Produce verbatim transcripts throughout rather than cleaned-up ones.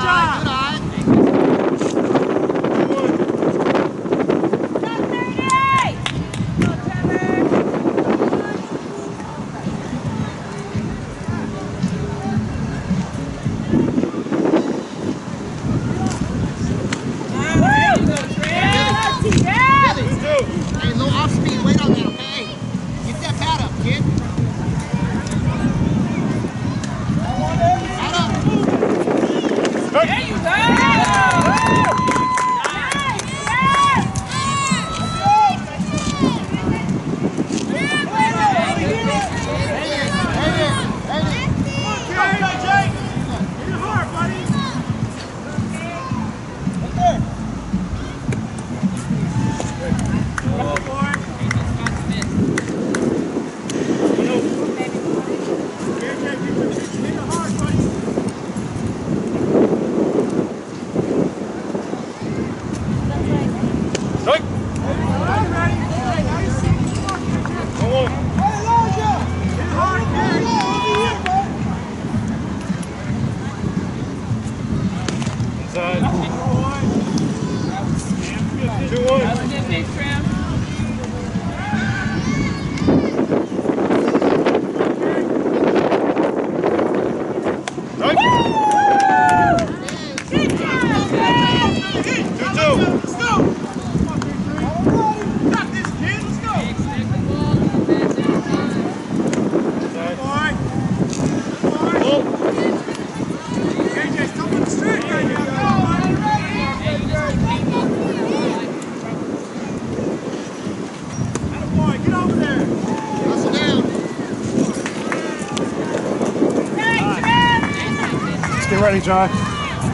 Get ready, John. Go,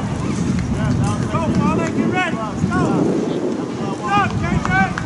Molly, get ready. Let's go. Stop, K J.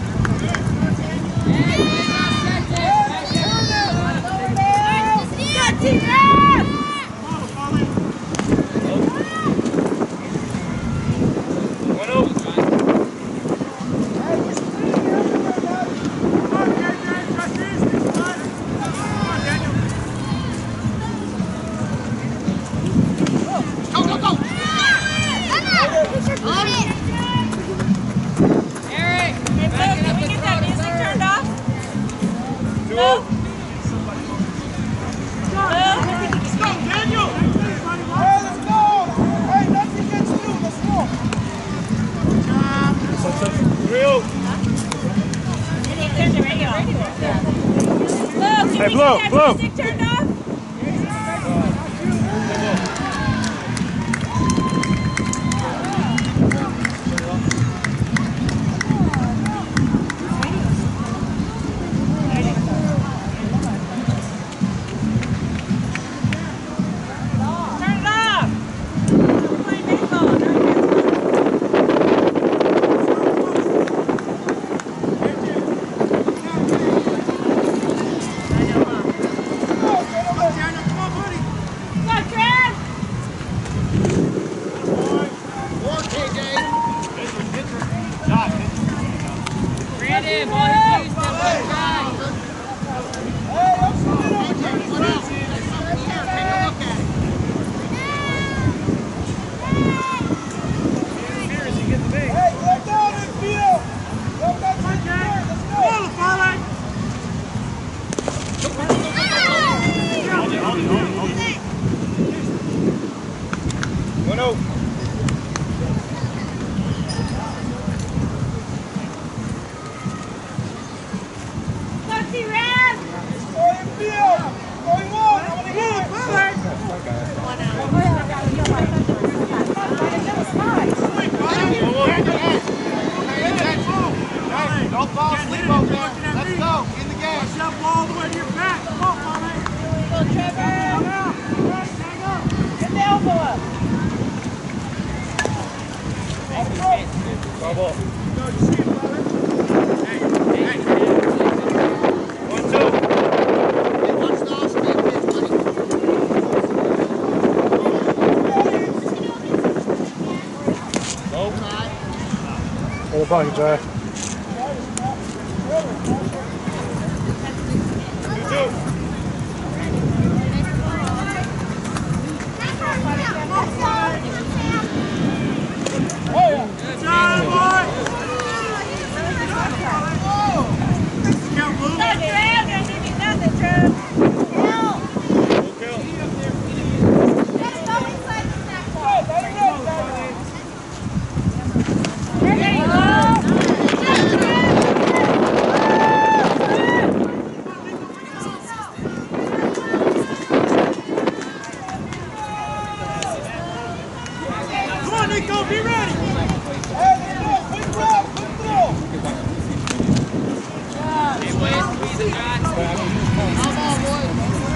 Hey, blow, blow. Turned off. Don't fall asleep over there. Let's go. In the game. Push that ball all the way to your back. Come on, Molly. Go, Trevor. Come out. Right, hang up. Get the elbow up. Ball, ball. Go, you see it, Molly. Hey, hey, hey. One, two. Watch the off speed pitch, buddy. Nope. Hold the pocket, Jai. Pinto, be ready. Quick throw, quick throw. Come on, boys.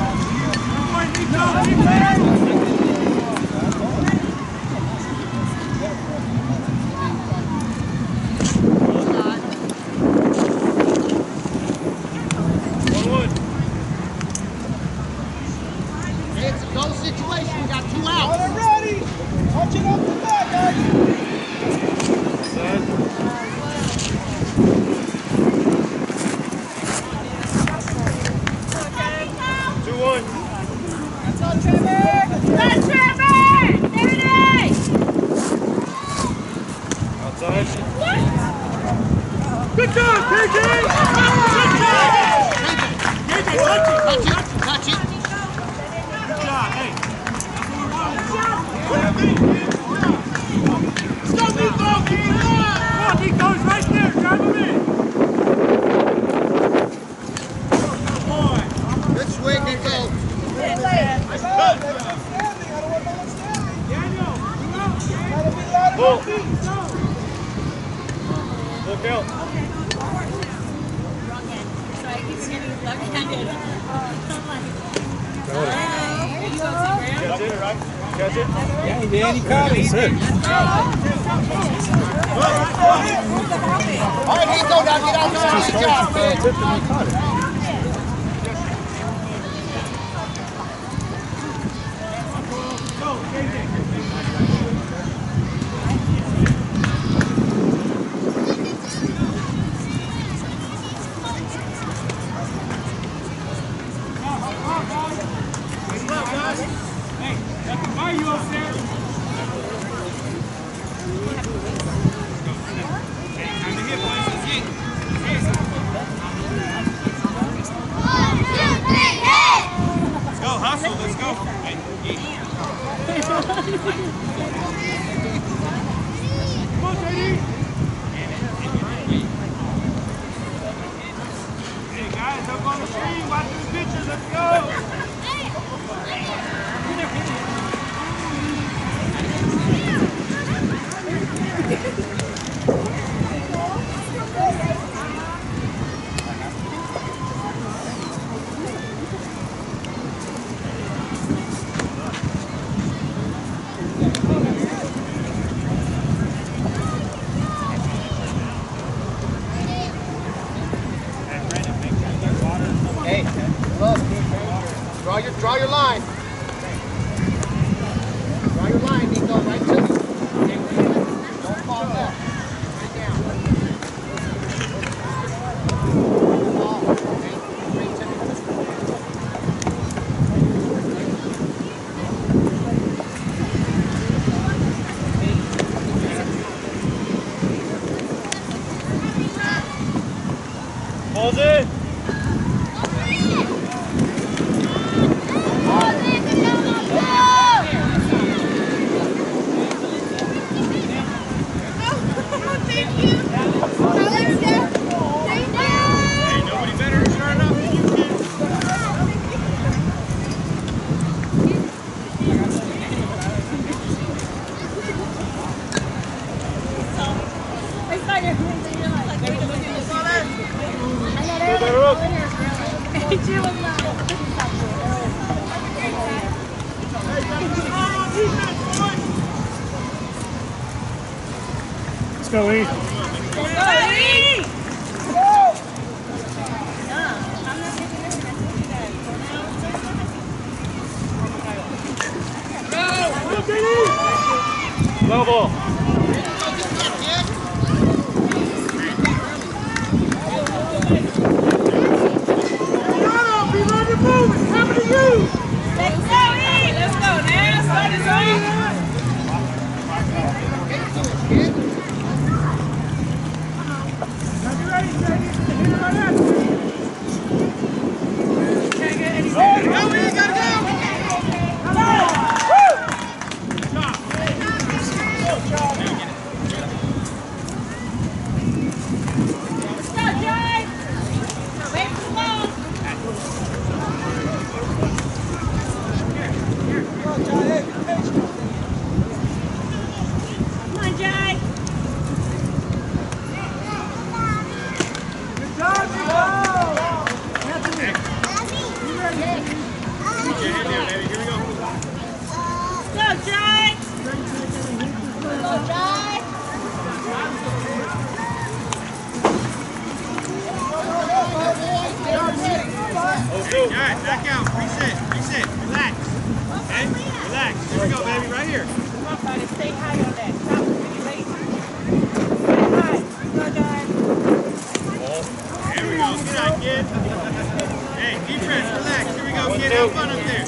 It's a go situation. We got two outs. All ready. Touch it up the back, guys. two one. Let's go, Trevor. Let's Trevor. There it is. Outside. Good job, K J. Good job. K J, touch it. Touch it. Touch it. Good job. Hey. Let's go, Nico. Keep it up. Come on, Nico's right there. Drive him in. Good swing, Nico. Full. Full count. Catch it, right? Catch it? Yeah, he did. He caught it. That's it. All right, Nico, now get out there. Good job, man. Tipped and he caught it. Are you up there? Time to hit, boys. Let's hit. Let's go, hustle. Let's go. Hey, eat. Come on, J D. Hey, guys, up on the screen. Watch the pictures. Let's go. Hey, look. Draw your, draw your line. Draw your line, Nico. Right to it. Don't fall back. Right down. Ball. Okay. Straight to Pulls it. Let's go, Lee. Low ball. Jai! Go, Jai! Hey, Jai, back out. Reset. Reset. Relax. Okay? Relax. Here we go, baby. Right here. Come on, buddy. Stay high on that. Stop moving late. Stay high. Go, Jai. Here we go. Good night, kid. Hey, defense. Relax. Here we go, kid. Have fun up there.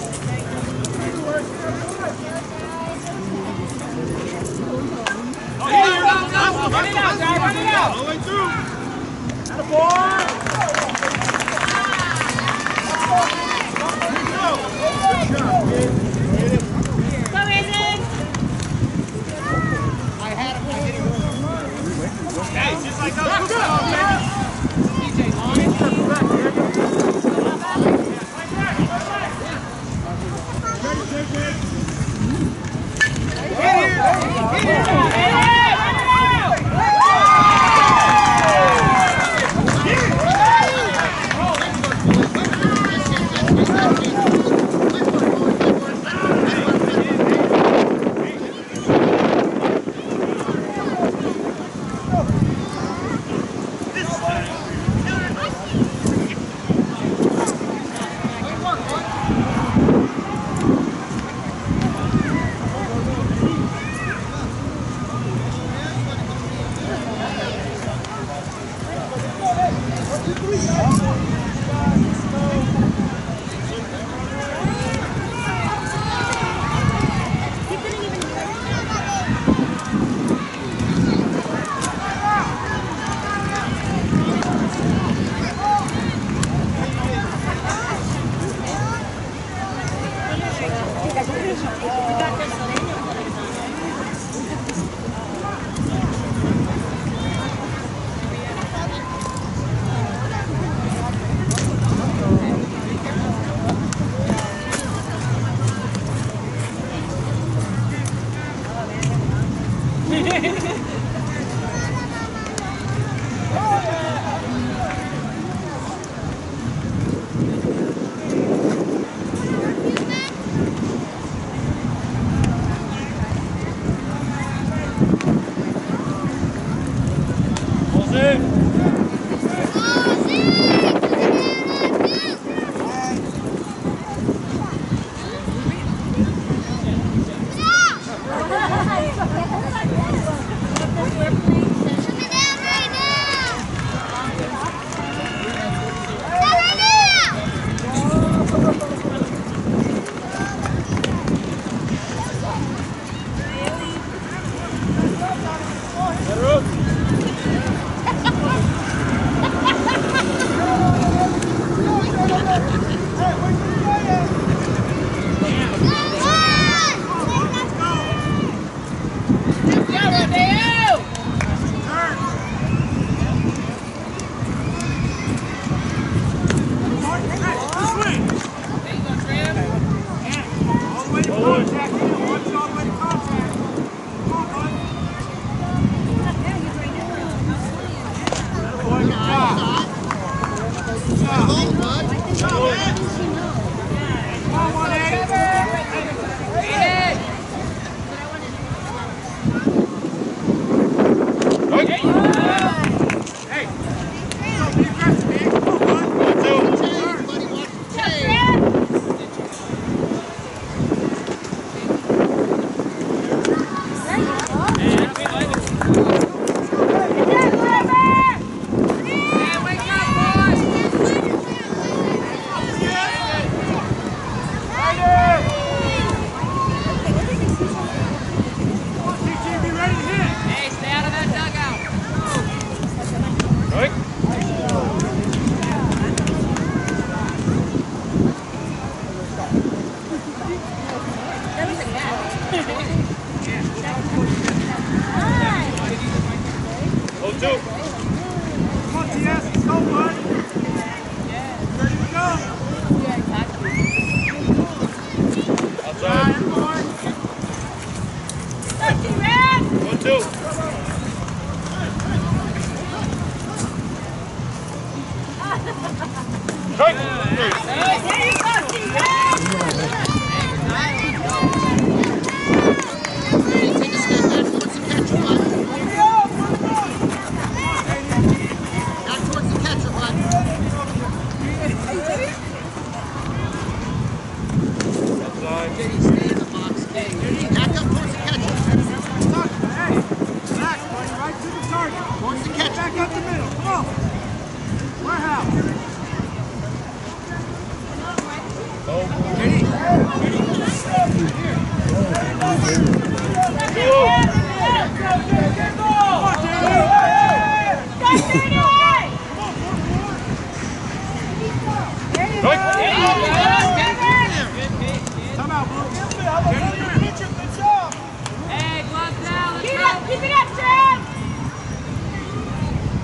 Oh, yeah, you're not. Run it out, Jai. Run it out. All the way through. Hey, just like those. Come on, baby.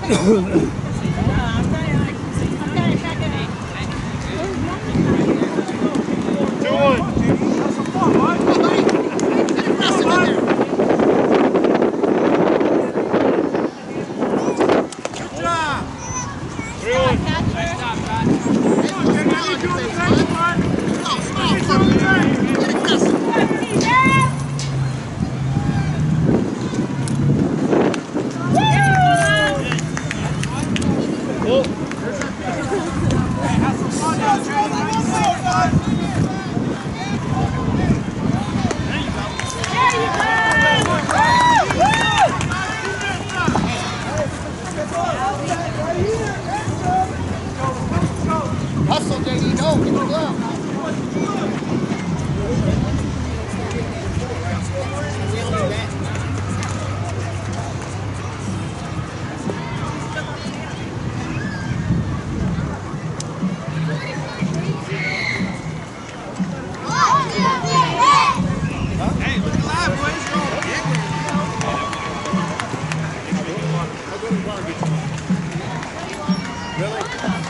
Hustle, J D, go, get the glove. Hey, look alive, boys. Really?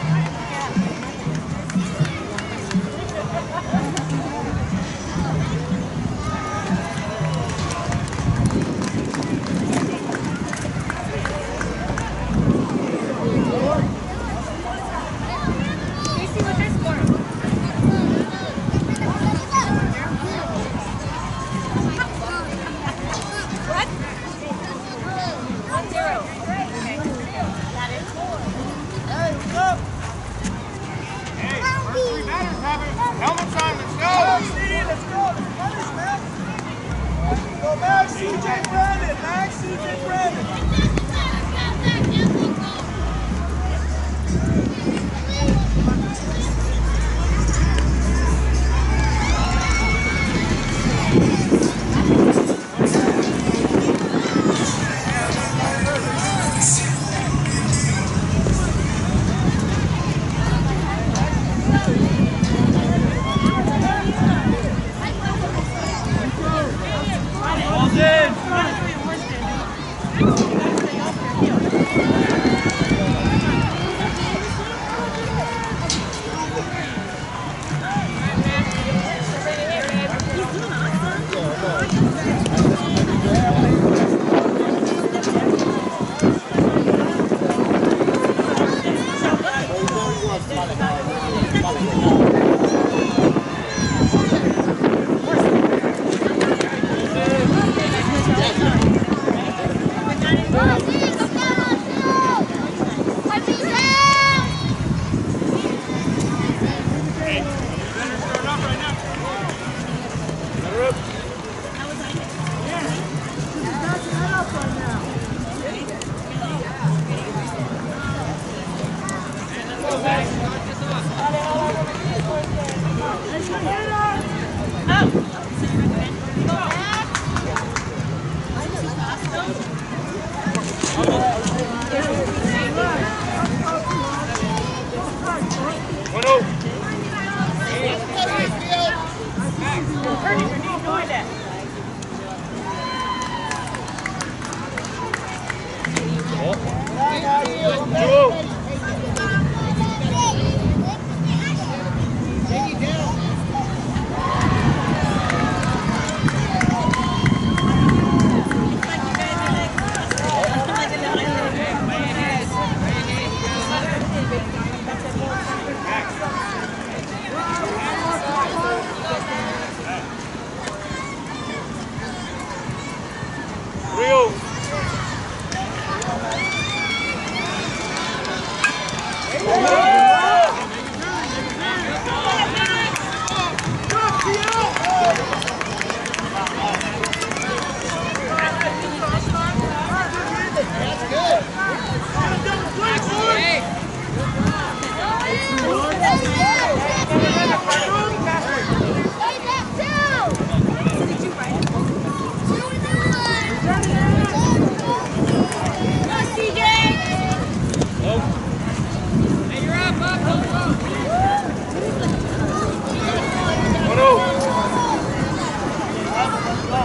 Helmets on, let's go! Let's go, let's man. Go back, C J Brandon, Max, C J Brandon.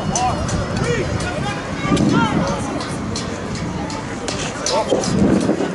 Oh.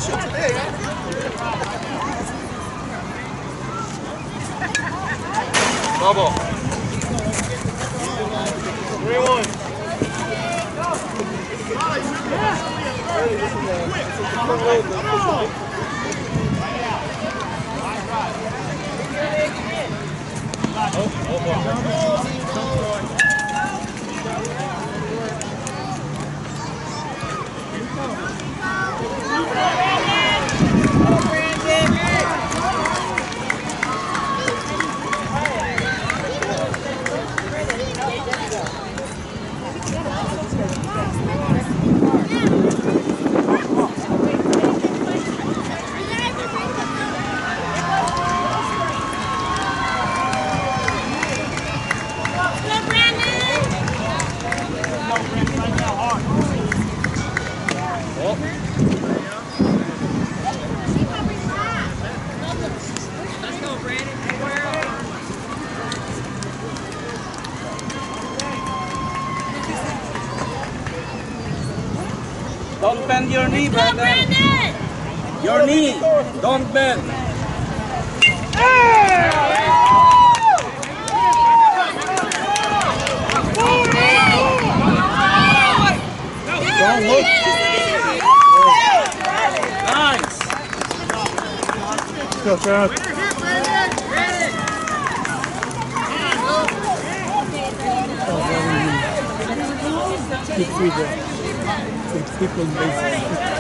official today, huh? Bubble. three one. Don't bend your knee, Brandon. Your knee. Don't bend. Don't look. Nice. Go, Chad. Good feedback. Good people basic.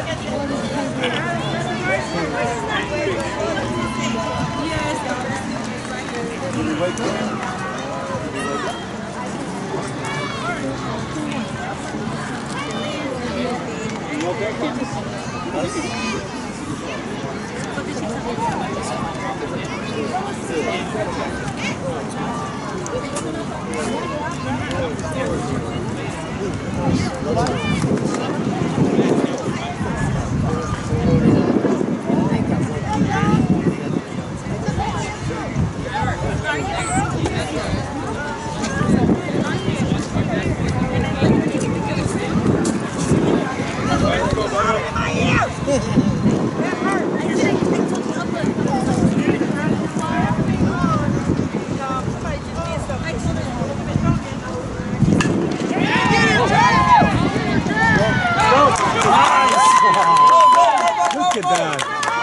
Look at that.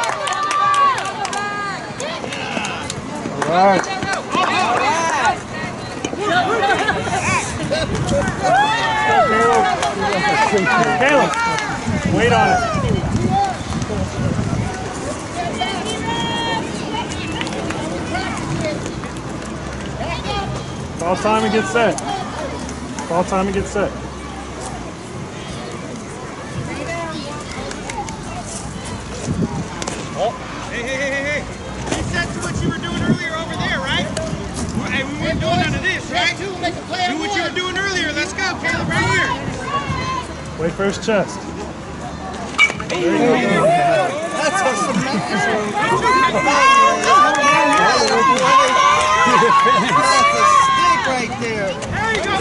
All right. Caleb, wait on it. Ball time and get set. Ball time and get set. Hey, hey, hey, hey, hey. Reset to what you were doing earlier over there, right? Hey, we weren't doing none of this, right? Do what you were doing earlier. Let's go, Caleb, right here. Wait for his chest. There you go. That's a smash. That's a stick right there. There you go,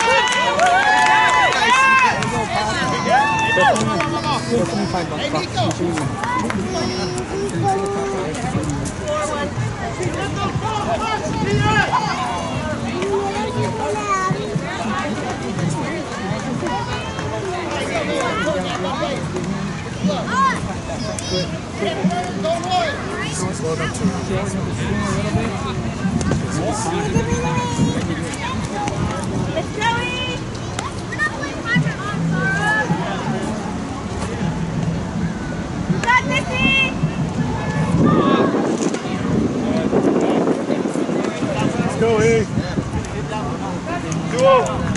Hey, Nico. Let's go, E! We're not playing Hunter on Sarah! You got this, E! Let's go, E. Go.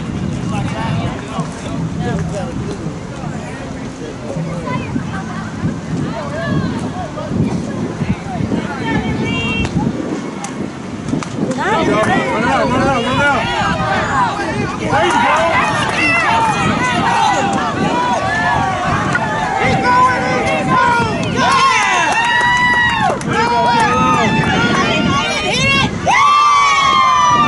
Run out, run out, run out. There you go. Keep going, keep going. There you go, Caleb. Hit it!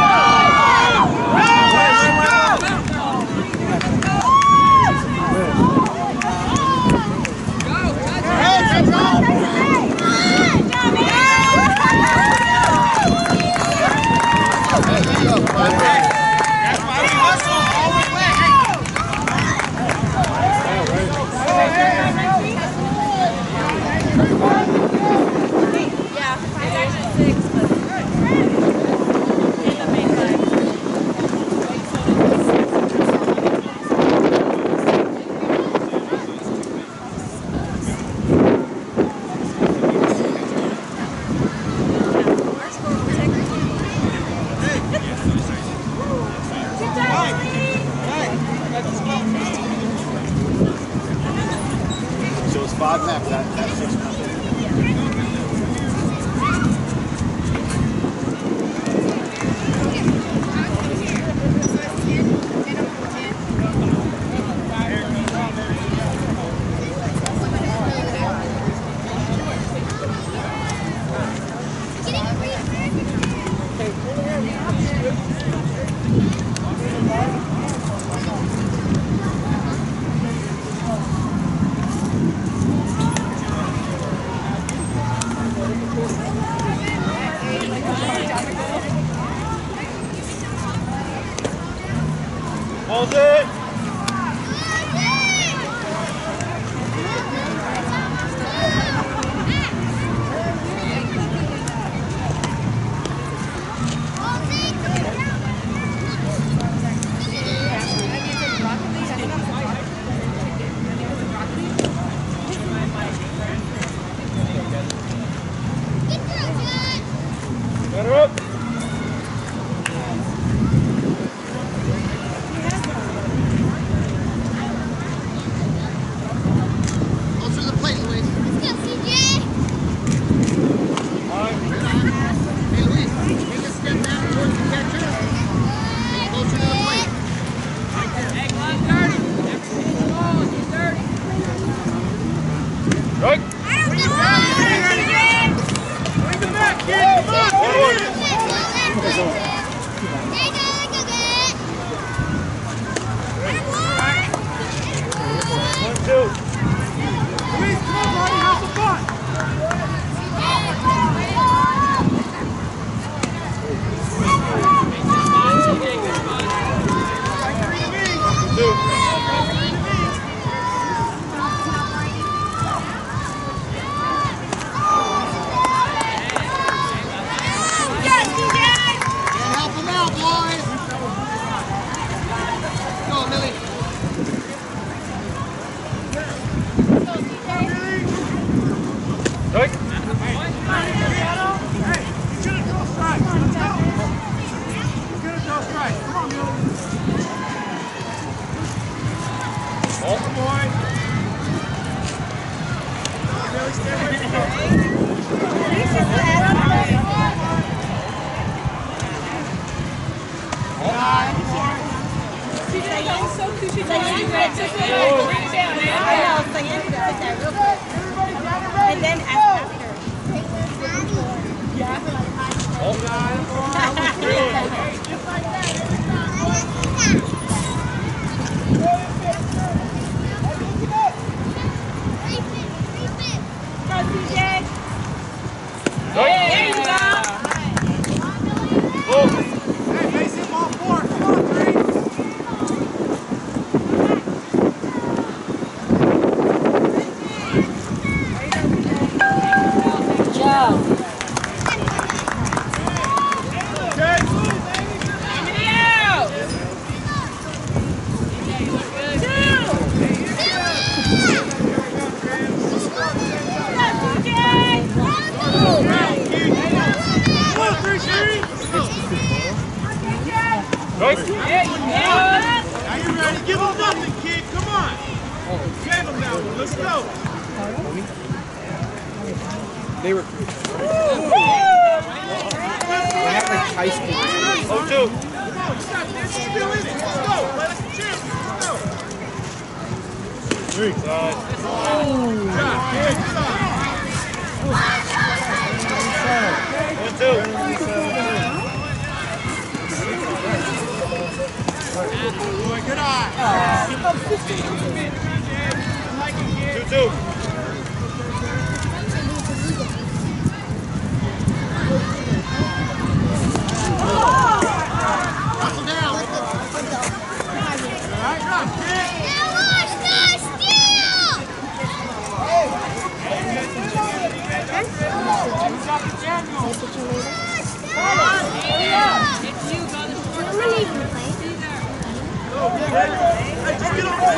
that, that's six nothing. Hold it. Get her up. And then after. Yeah. There you go. Hey, Mason, ball four. Come on, three. Good job. Right? Are you ready? Give him nothing, kid. Come on. Give him that one. Let's go. They were. They have like high school. Oh, two. Come on, you got this. You're still in it. Let's go. Let us chip. Let's go. Three. Good job, kid. Good job. One, two. Boy, good eye. Two, two. Hustle down. All right, drop, kid. Hey, just get on the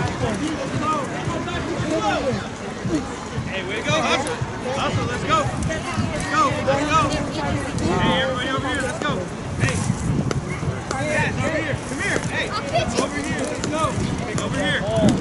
Hey, way to go, hustle. Hustle, let's go. Let's go, let's go. Hey, everybody over here, let's go. Hey. Yes, over here. Come here. Hey. Over here, let's go. Over here.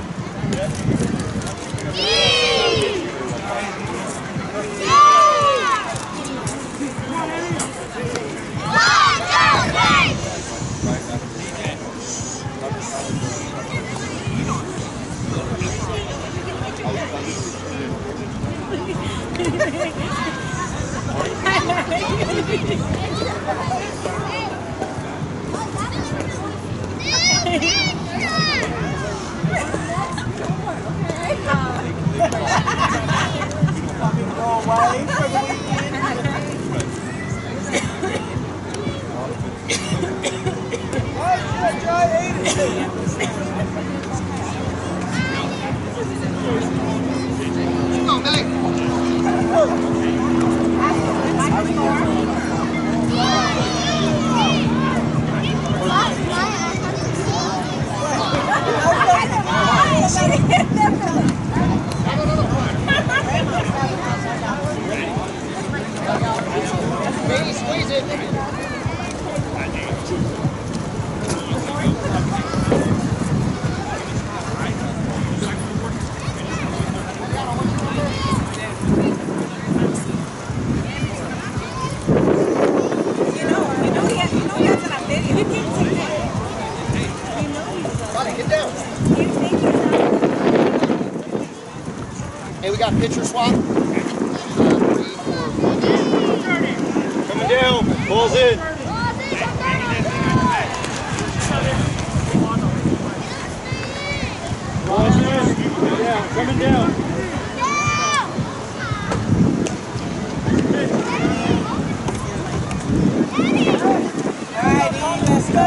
Baby, squeeze it. Hey, we got pitcher swap. Uh, three, four, Coming down. Ball's in. Ball's in. Coming down. Coming down. Let's go.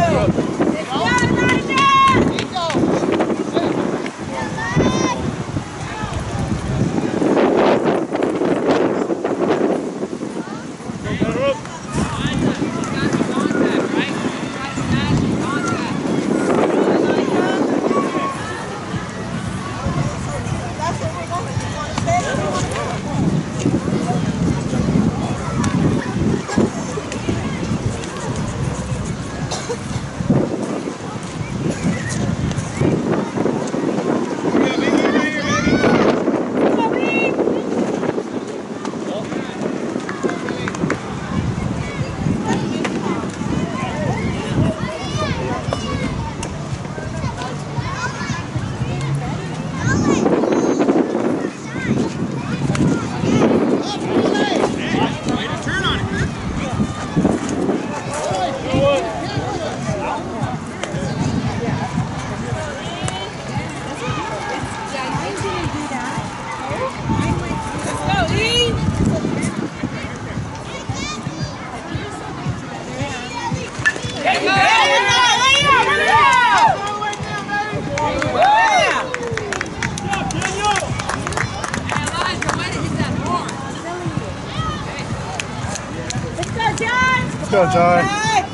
Let's go, John.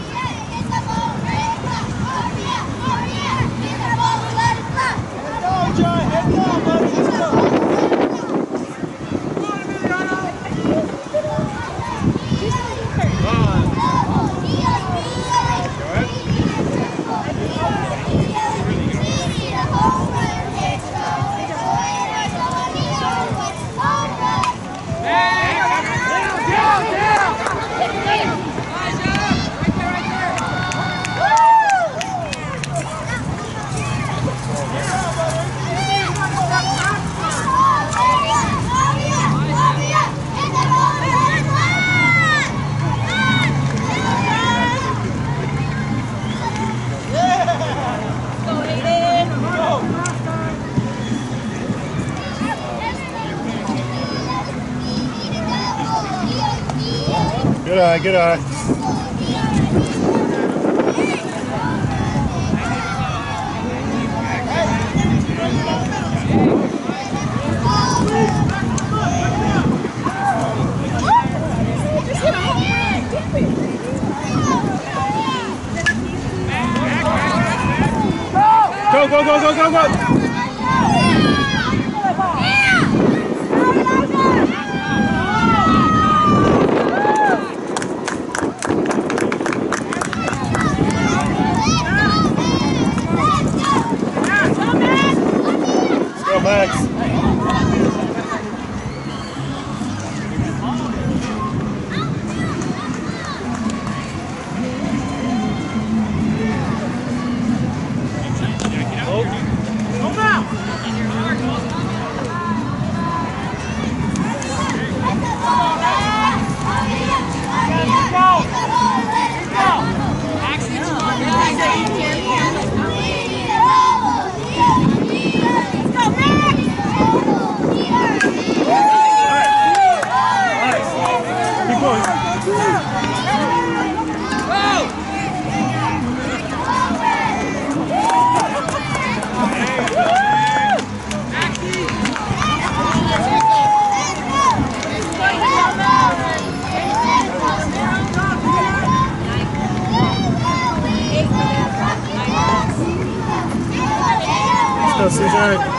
Good eye, good eye. Go, go, go, go, go, go! Max. Let's go, C J.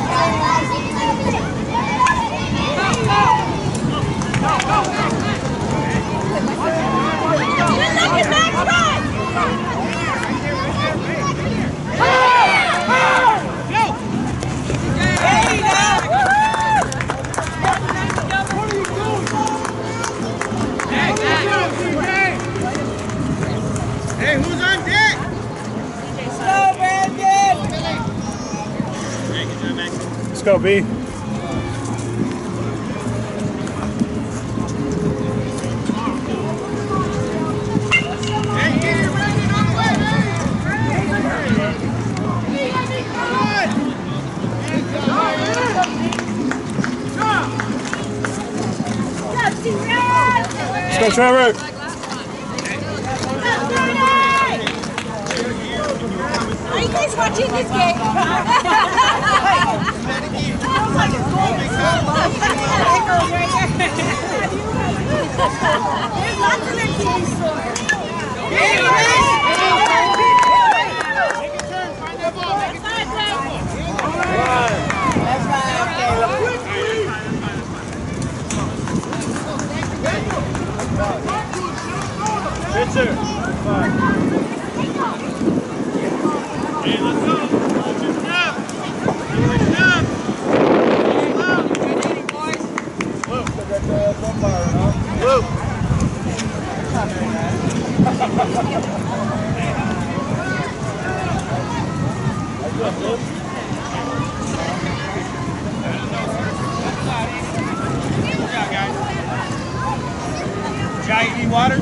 Hey, who's on deck? Go, Brandon! Hey, good job, Max. Let's go, B. Hey, get it, Brandon, on the way, Let's go, Trevor. Are you guys watching this game? Sounds like a goal. There's lots of them T V stores. Take a turn, find that ball, make it That's right, okay. Pitcher. Hey, let's go. Good job. Good job. Luke. Good job, guys. Jai, you need water?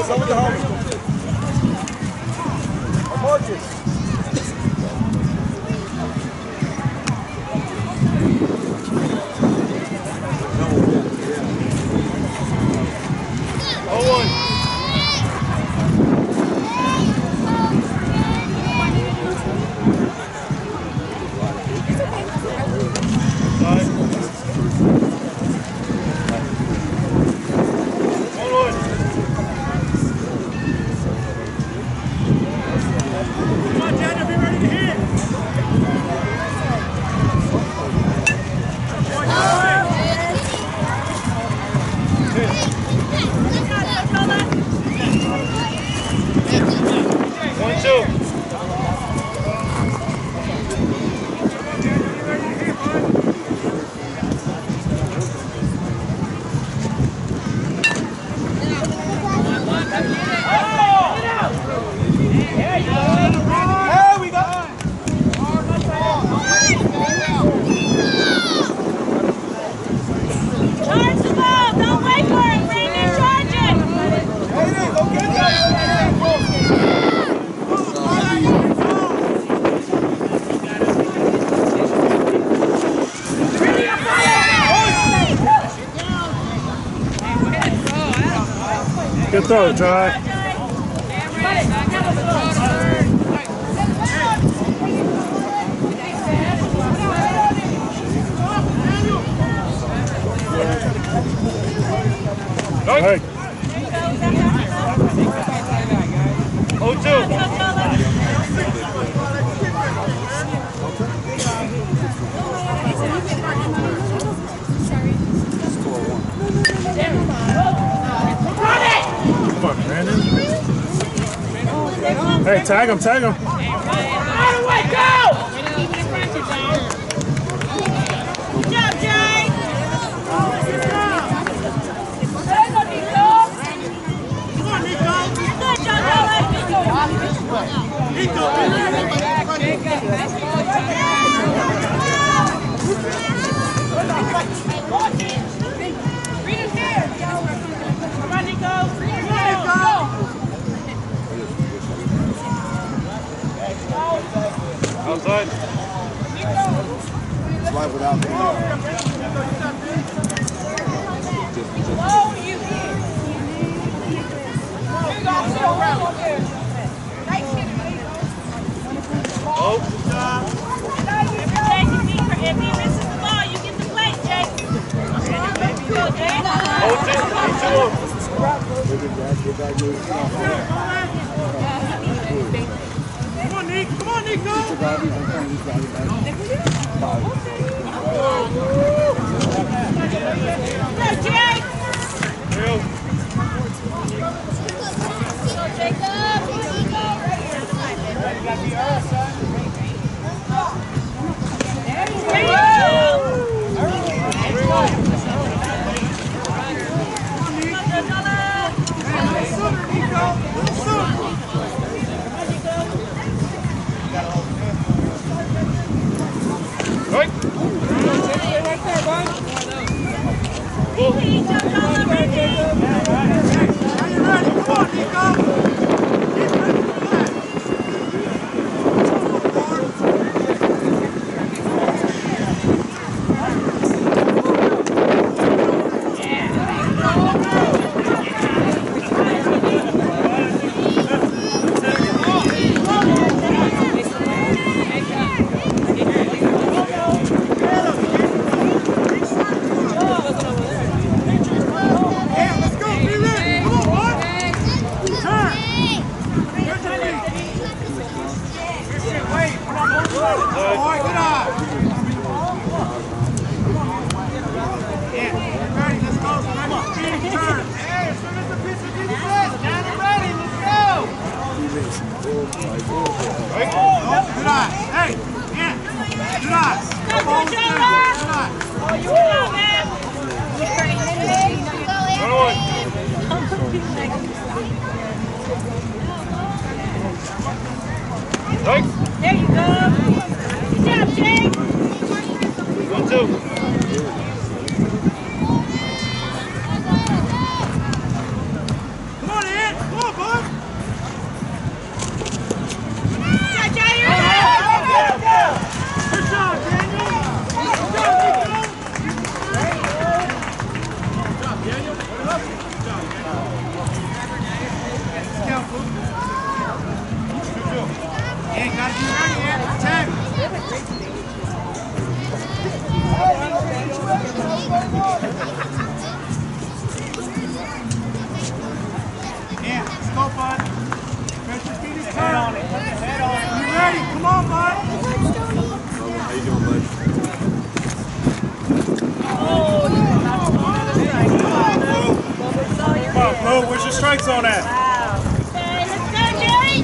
Marcus, over the home. Marcus. Good throw, Try. Hey. oh two. Hey, tag him, tag him. Out of the way, go! Good job, Jay! Come on, Nico! Good job, Nico! Read his hair! Come on, Nico! Read his hair! Go! Outside. Slide without me. Oh, you here. You got to go around up there. Nice hit, Oh, good job. Jake, if he, if he misses the ball, you get the plate, Jake. Go, Jake. oh two. Come on, Nick. Come on, Nico. Go, Jake. Go, Jacob. There you go. Right. There you go. Good job, Jake. One, two. Come on, Ed. Come on. strikes on that. Wow. Okay, let's go, Jerry.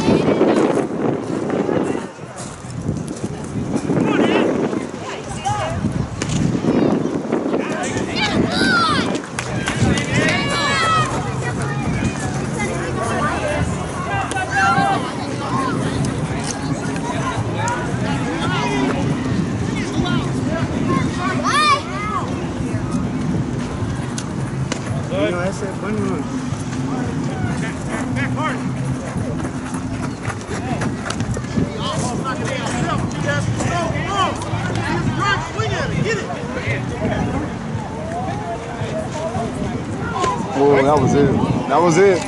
Oh, that was it. That was it.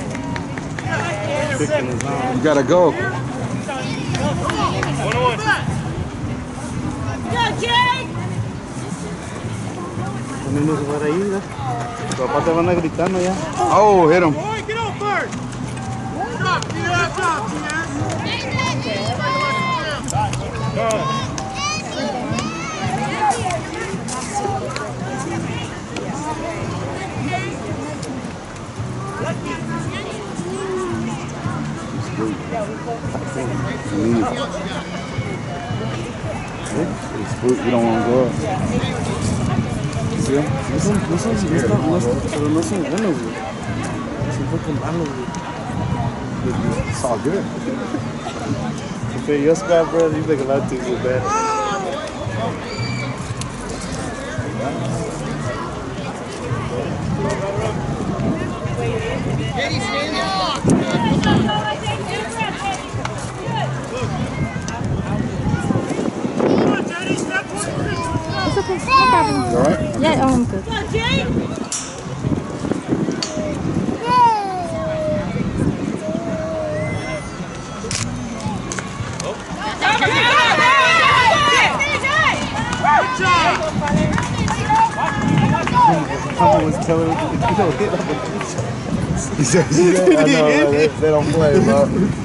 You gotta go. Go, Jake! Oh, hit him. Boy, get on first. Stop, T S. Stop, T S. It's food. You don't want to go up. See him? Listen, listen, listen, listen. Pero no son buenos, güey. Se fue con malos, güey. It's all good. If you're your squad, bro, you make a lot of things look bad. Eddie, stay in the box. It's okay. No problem. You all right? Yeah, oh, I'm good. Go, Jake! Someone was telling me to hit on the beach. He said, I know, they, they don't play, bro.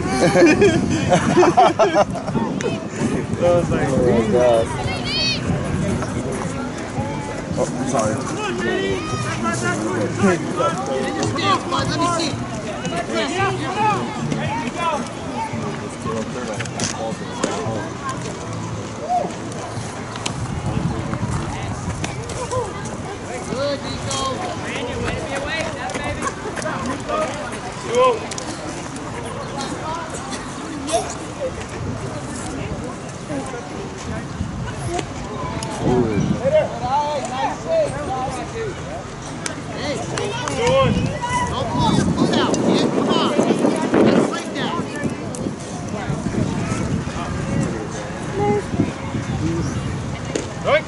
I was like, oh my God. Oh, sorry. Let me see. Good, Nico. Don't pull your foot out, kid. Come on. Let's break down. Right.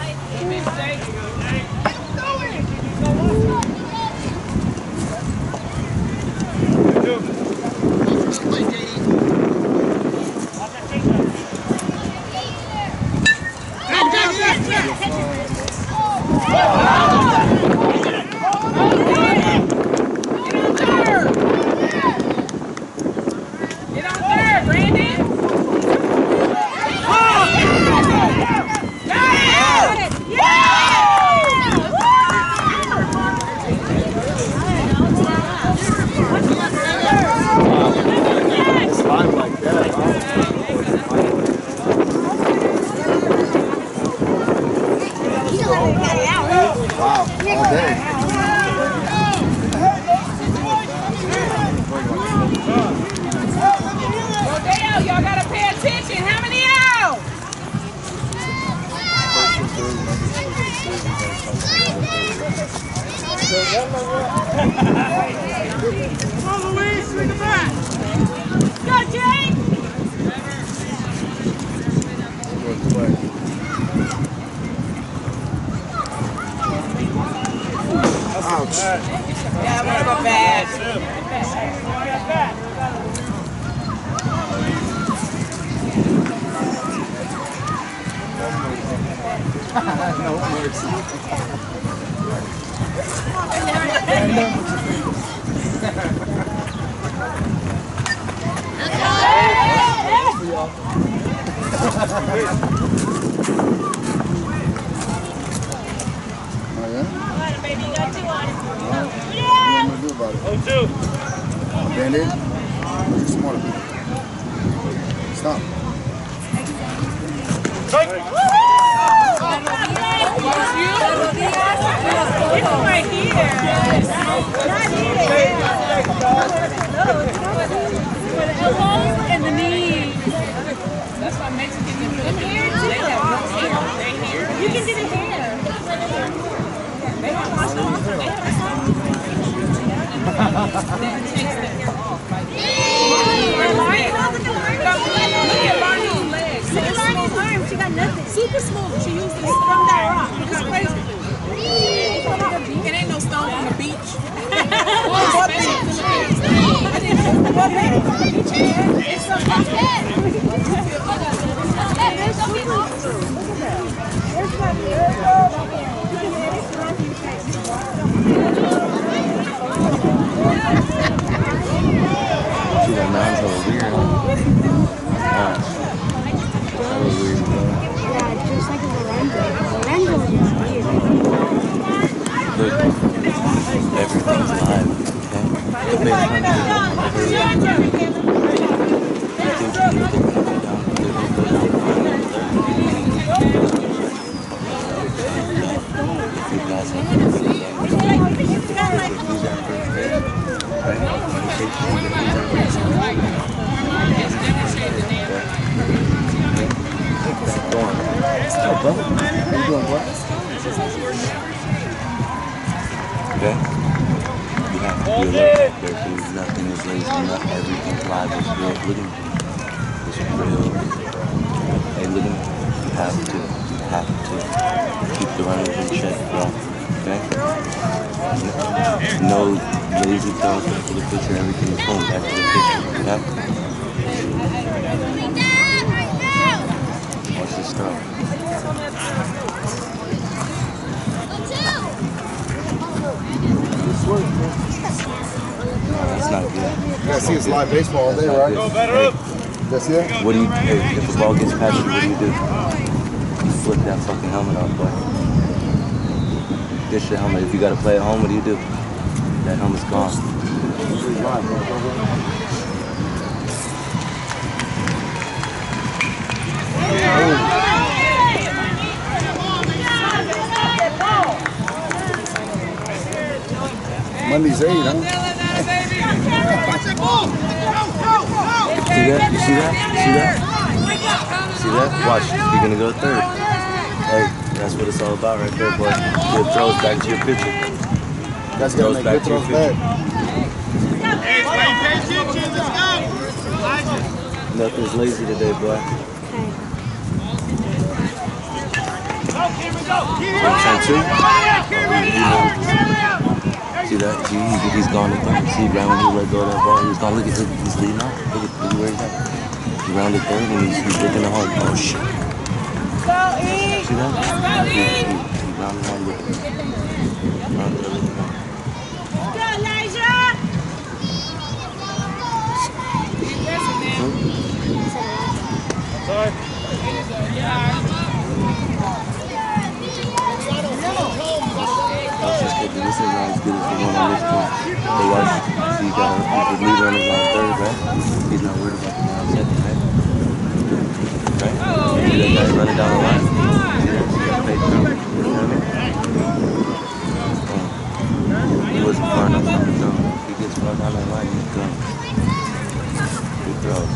Let's play, J D. Go, J D. Rodeo, y'all gotta pay attention. How many out? Come on, Louise, swing it back. Go, Jake! Ouch. Yeah, we're go bad. No mercy. Oh, yeah? Baby, you got two on it. What am I gonna do about it? oh two. Band-Aid? Some water. Stop. Strike. It's right here. Not here. For the elbows and the knees. That's why Mexican do it here too. You can do it here. They don't wash them off. They have a song. That takes that off. Look at Barney's legs. Look at Barney's arm. She got nothing. Super smooth. She used it from that rock. It's crazy. It ain't no stone on the beach. What beach? What beach? It's a bucket. There's super. Look at that. There's my She got nines over weird. Gosh. That was weird, bro. Yeah, just like a Lorenzo. Lorenzo is weird. Look, everything's live, okay? The baseline is on the third. You think you think they're going to go down? They're going to go down five on the third. If you guys have to do that, you're going to lose that first game. Right? Education, you're going to lose that first game. Keep going. Oh, bro. How you doing, bro? Okay? You have to be alert there, dude. Nothing is lazy, not everything's live. It's real. Look at me. It's real. Hey, look at me. You have to, you have to keep the runners in check, bro. Okay? No lazy throws for the picture, everything is boom, back to the picture. Okay? Watch this stuff. That's not good. You gotta see it's live baseball all day, right? Go better up. That's it? What do you, hey, if the ball gets past you, what do you do? You flip that fucking helmet off, boy. Dish your helmet. If you gotta play at home, what do you do? That helmet's gone. Monday's eight, huh? See that? You see that? You see that? See that? Watch. You're gonna go third. Hey, that's what it's all about right there, boy. Good throws back to your pitcher. That's gonna make good throws back. Hey, pay attention. Let's go. Elijah. Nothing's lazy today, boy. ten two. See that? See, he, he's gone to third. See, right when he let go of that ball, he's gone. Look at him. He's leading off. Look at, look at where he's at. He rounded third and he's, he's looking at home. Oh, shit. See that? He, he, he rounded home with him. Rounded the looking home. Go, Elijah! Sorry. That's just good. This is not as good as the one on this team. But watch, see, you got the lead runners on third, right? He's not worried about the one on second, right? Right? See that guy running down the line? See that? See that fake throw? You know what I mean? He wasn't far enough on the throw. If he gets far down that line, he's gone. Good throws.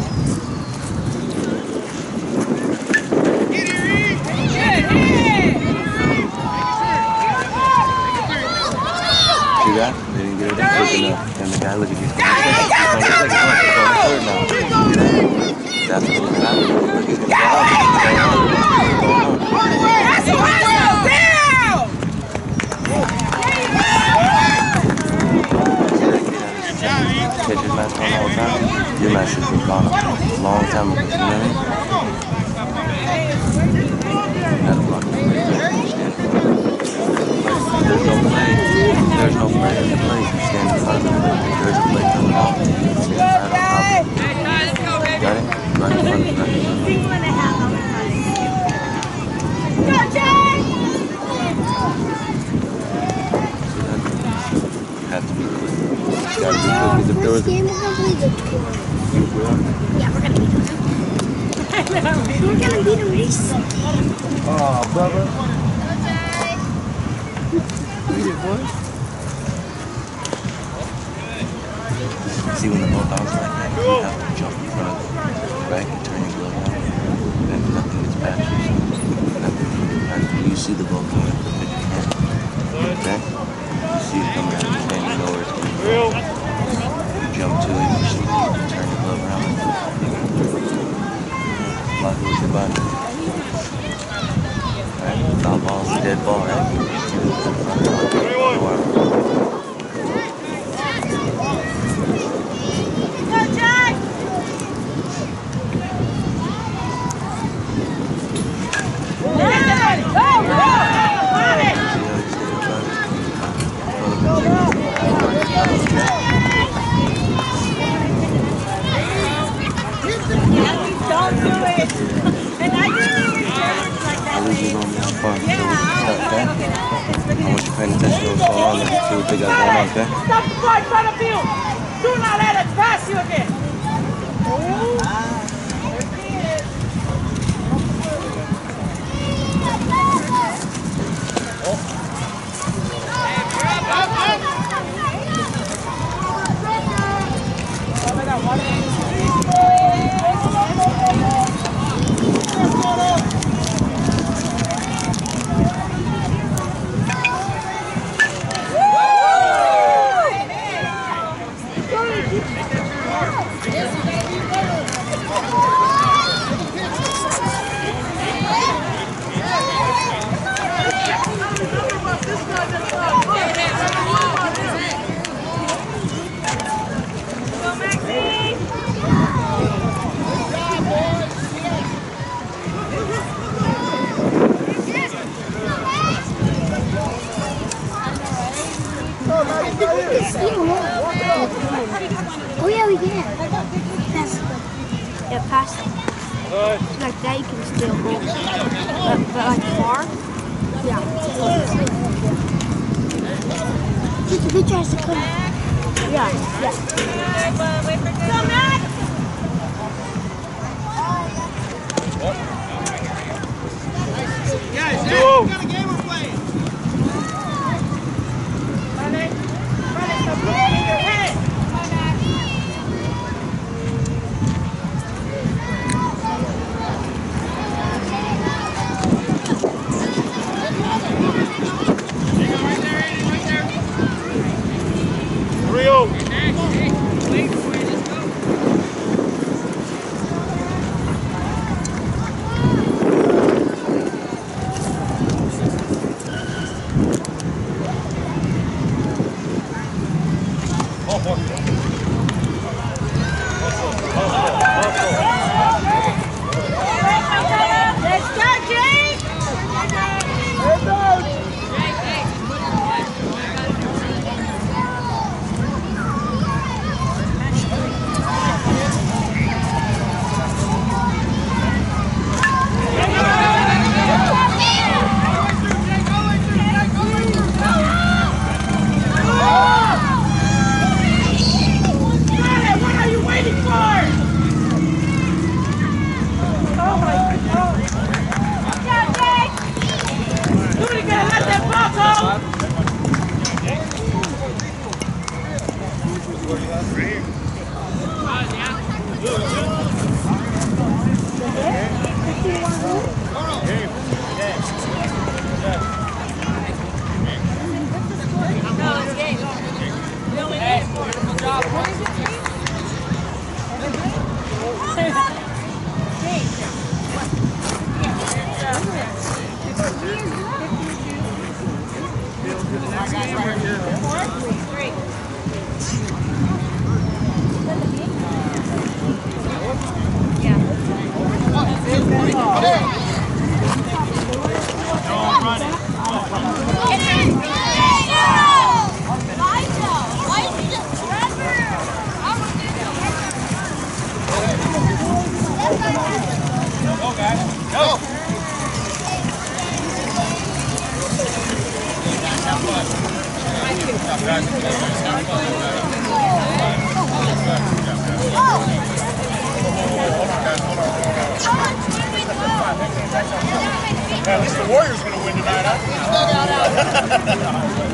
See that? They didn't get it quick enough. And the guy, look at he's going to second. He's going to second. He's going to third now. See that? That's what's going to happen. Look, he's going to go out. He's going out. He's going out. Catch his match on all the time. Your match should be gone a long time ago. You know what I mean? You gotta block the play. Stand for it. There's no play. There's no play. There's a play. You stand in front of the play. There's a play coming off. You stand right on top of it. Got it? Right in front of it. Right in front of it. Go, Jay! You have to be quick. You gotta this game, we're gonna play the Toros. Yeah, we're gonna beat them. We're gonna beat them recently. Oh, brother. See, when the ball bounces like that, you have to jump in front, back, and turn your glove on. And nothing gets past you. So nothing can get past you. You see the ball coming, pick your hand. Okay? You see it coming out of your hand, you know where it's going to go. You jump to it, you see it, you turn your glove around. Lock it with your body. Alright, foul ball is a dead ball, right? Don't do it. And I didn't even challenge like that. Yeah, okay? I want you paying attention to what's going on. Look at see what they got going on, okay? Stop the ball in front of you. Do not let it pass you again. Oh yeah, we can. Pass it. Yeah, pass it. Like that, you can still go. But, but like far, yeah. Just the pitcher has to come. Yeah, yeah. Come back. Guys, hey, we got a game we're playing. Run it. Run it. Stop looking in your head. Rio. Let's go, Jake. What are you waiting for? Oh my God. Watch out, Jake. Somebody gotta let that ball go. No, it's game. Hey, beautiful job. Yeah, at least the Warriors going to win tonight, huh?